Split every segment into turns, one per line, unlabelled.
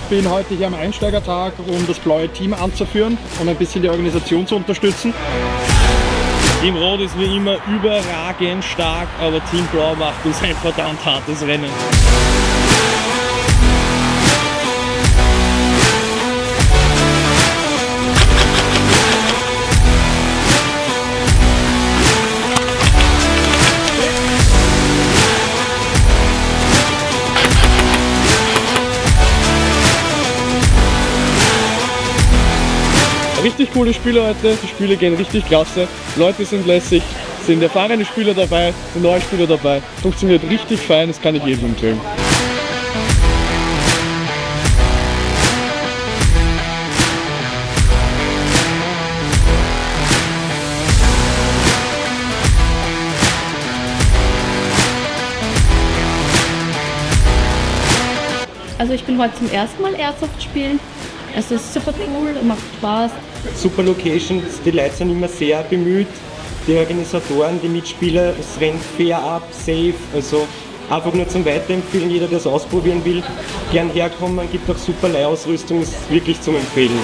bin heute hier am Einsteigertag, um das blaue Team anzuführen und ein bisschen die Organisation zu unterstützen.
Team Rot ist wie immer überragend stark, aber Team Blau macht uns ein verdammt hartes Rennen.
Richtig coole Spiele heute, die Spiele gehen richtig klasse, Leute sind lässig, sind erfahrene Spieler dabei, sind neue Spieler dabei, funktioniert richtig fein, das kann ich jedem empfehlen.
Also ich bin heute zum ersten Mal Airsoft spielen. Es ist super cool, macht Spaß.
Super Locations, die Leute sind immer sehr bemüht. Die Organisatoren, die Mitspieler, es rennt fair ab, safe. Also einfach nur zum Weiterempfehlen, jeder, der es ausprobieren will, gern herkommen. Gibt auch super Leihausrüstung, ist wirklich zum Empfehlen.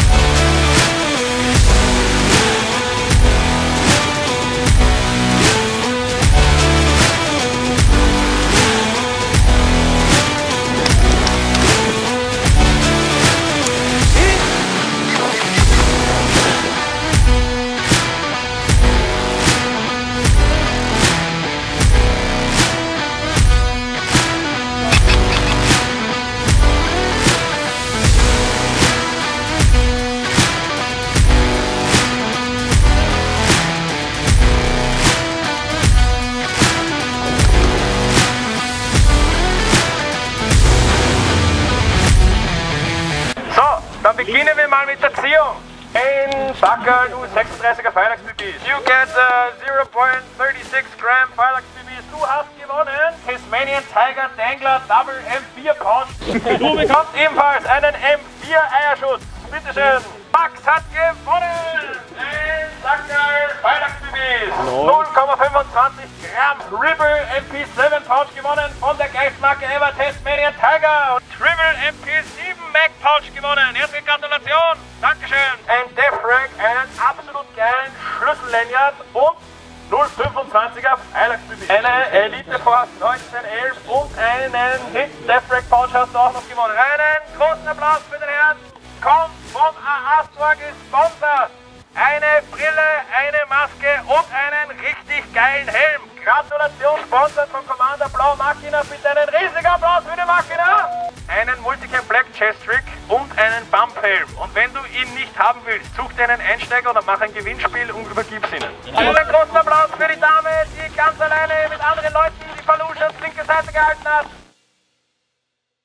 Dann beginnen wir mal mit der Ziehung. In Sackerl U36er Phylax-BBs. You get 0.36 Gramm Phylax-BBs. Du hast gewonnen. Tasmanian Tiger Dangler Double M4 Pouch. Du bekommst ebenfalls einen M4 Eierschutz. Bitteschön. Max hat gewonnen. In Sackerl Phylax-BBs. 0,25 Gramm Ribble MP7 Pouch gewonnen von der Geistmarke Ever Tasmanian Tiger. Und Tribble MP7 Mac Pouch gewonnen. Herzliche Gratulation. Dankeschön. Ein Defrag, einen absolut geilen Schlüssel-Lanyard und 0,25er Phylax-BB. Eine Elite Force 1911 und einen Hit Defrag Pouch hast du auch noch gewonnen. Einen großen Applaus für den Herrn. Kommt von Astor gesponsert. Eine Brille, eine Maske und einen richtig geilen Helm. Gratulation, sponsert von Commander Blau Machina. Bitte einen riesigen Applaus für die Machina. Einen Multicam Black Chest Trick und einen Bumphelm. Und wenn du ihn nicht haben willst, such dir einen Einsteiger oder mach ein Gewinnspiel und übergib's ihnen. Und einen großen Applaus für die Dame, die ganz alleine mit anderen Leuten die Faluschas linke Seite gehalten hat.